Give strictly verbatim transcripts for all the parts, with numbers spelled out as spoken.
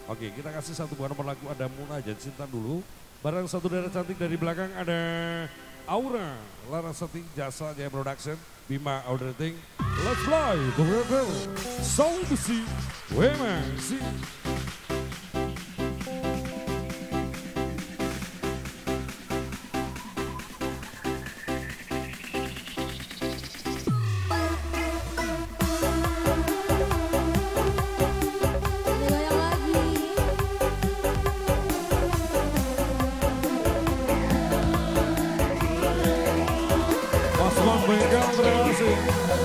Oke, kita kasih satu buah nomor lagu, ada Munajat Cinta dulu. Barang satu daerah cantik dari belakang ada Aura, Larasati, Jasa Jaya Production, Bima Auditing. Let's fly, Beketel, Shaun besi, Wemang si. Megang berhasil.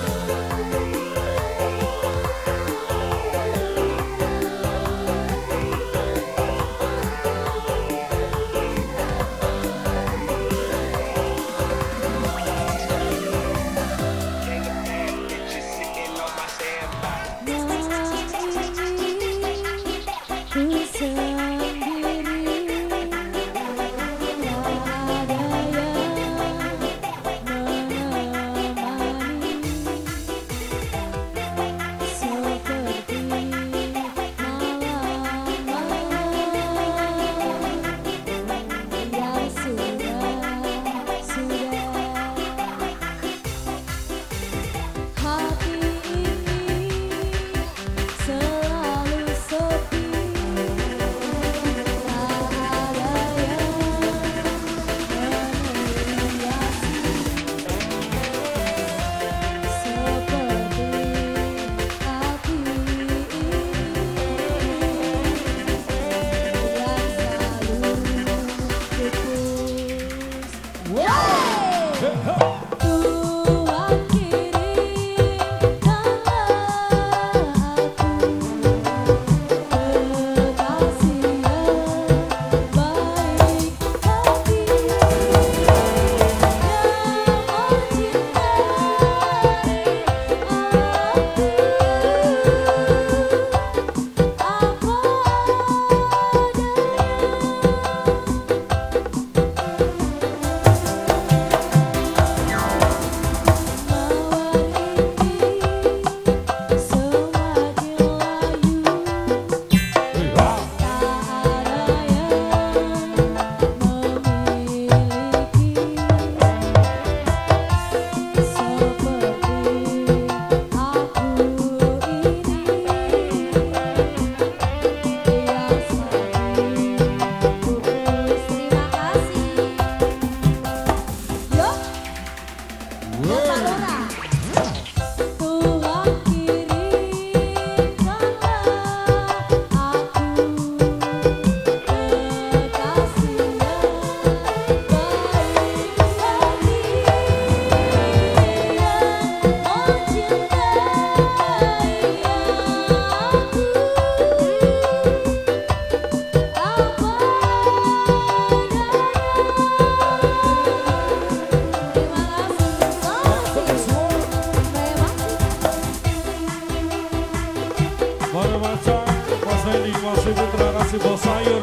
Terima kasih bos sayur.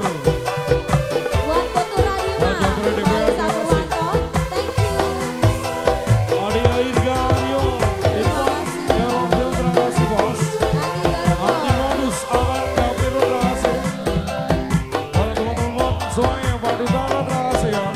Buat foto Radina. Terima kasih. Thank you. Adi Airga, Aryo. Terima kasih bos. Adi Modus, Alan, Gapiru, terima kasih. Para teman-teman semuanya, Pak Dutara, terima kasih ya.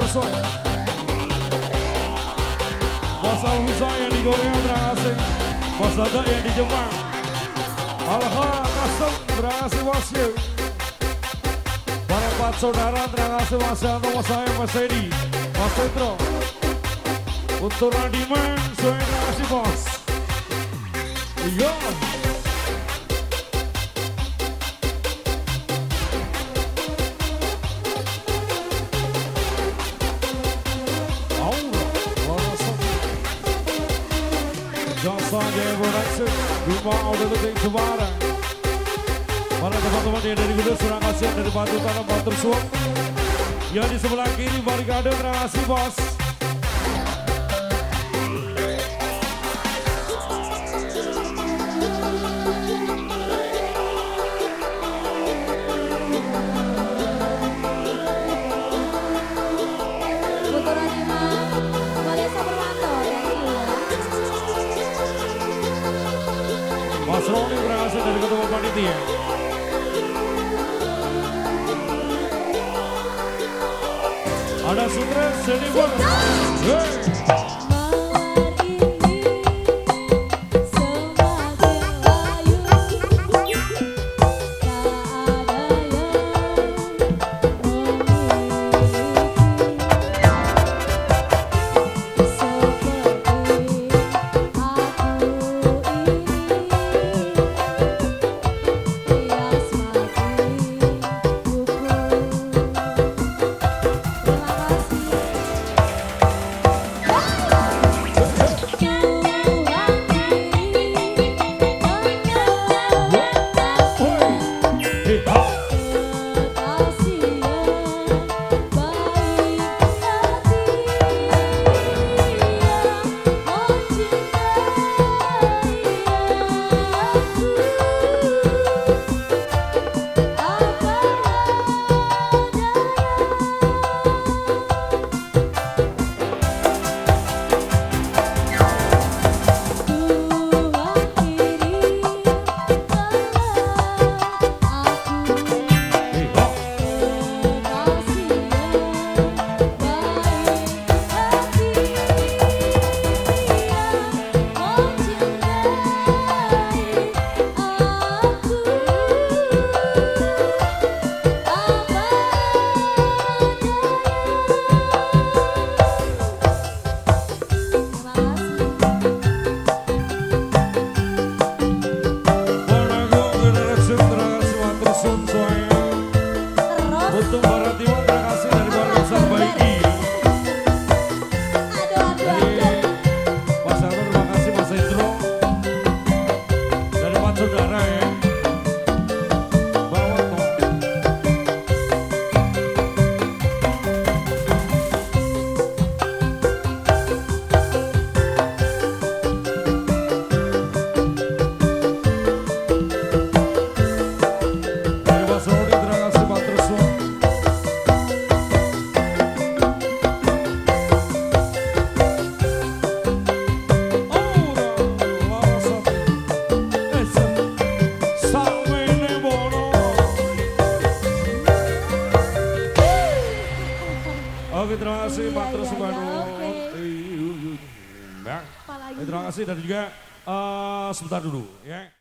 Materson. Bos Alhusa yang di Korea, terima kasih. Bos Dada yang di Jepang. Alha Custom, terima kasih bosnya. Para empat saudara, terima kasih Mas Yanto, Mas Ayam, Mas Edi, Mas Petro. Untuk Radiman, saya terima kasih bos. Iya. Aura, Larasati. Jasa Jaya Production, Bima Auditing Jemara. Para teman-teman yang dari Kudus, terima kasih. Dari Batu Tanah Batur Suwon. Yang di sebelah kiri barikade, terima kasih bos. Mas Roni berhasil dari ketua panitia. Ada Sukres, Jennifer. Hey. Oke, terima kasih Pak Terus Bandung. Terima kasih dan juga uh, sebentar dulu ya.